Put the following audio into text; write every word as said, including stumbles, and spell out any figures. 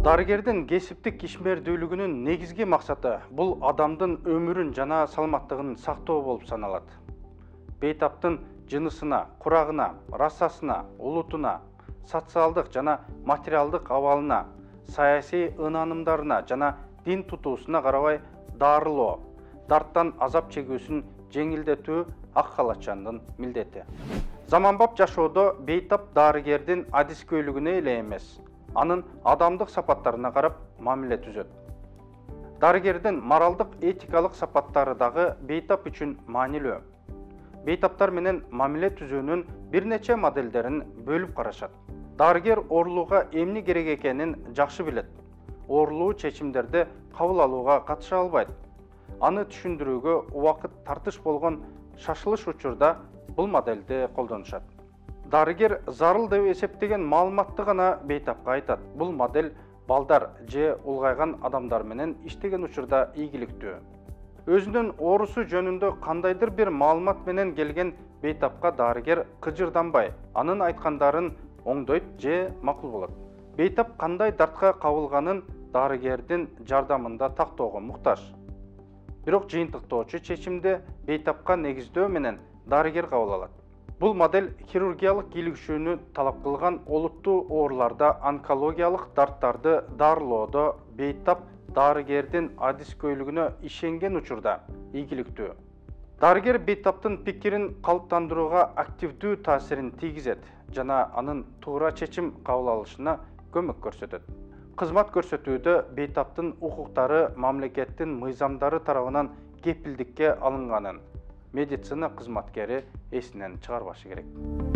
Дарыгердин кесиптик ишмердүүлүгүнүн негизги максаты бул адамдын өмүрүн жана саламаттыгын сактоо болуп саналат. Бейтаптын жынысына, курагына, расасына, улутуна, социалдык жана материалдык абалына, саясий ынанымдарына жана дин тутуусуна карабай дарылоо, дарттан азап чегүүсүн жеңилдетүү ак халатчандын милдети. Заманбап жашоодо бейтап дарыгердин адискөйлүгүнө эле эмес, анын адамдык сапаттарына карап мамиле түзөт. Дарыгердин моралдык этикалык сапаттары дагы бейтап үчүн маанилүү. Бейтаптар менен мамиле түзүүнүн бир нече моделдерин бөлүп карашат. Дарыгер оорулууга эмне керек экенин жакшы билет. Оорулуу чечимдерди кабыл алууга катыша албайт. Аны түшүндүрүүгө убакыт тартыш болгон шашылыш учурда бул модельди колдонушат. Дарыгер зарыл деп эсептеген маалыматты гана бейтапка айтат. Бул модель балдар же улгайган адамдар менен иштеген учурда ийгиликтүү. Өзүнүн оорусу жөнүндө кандайдыр бир маалымат менен келген бейтапка дарыгер кыжырданбай, анын айткандарын оңдойт же макул болот. Бейтап кандай дартка кабылганын дарыгердин жардамында тактоого муктаж. Бирок жыйынтыктоочу чечимди бейтапка негиздөө менен дарыгер кабыл алат. Бул модель хирургиялык кийлигишүүнү талап кылган олуттуу ооруларда онкологиялык дарттарды дарылоодо бейтап дарыгердин адискөйлүгүнө ишенген учурда ийгиликтүү. Дарыгер бейтаптын пикирин калыптандырууга активдүү таасирин тийгизет жана анын туура чечим кабыл алышына көмөк көрсөтөт. Кызмат көрсөтүүдө бейтаптын укуктары мамлекеттин мыйзамдары тарабынан кепилдикке алынганын медицина кызматкери эсинен чыгарбашы керек.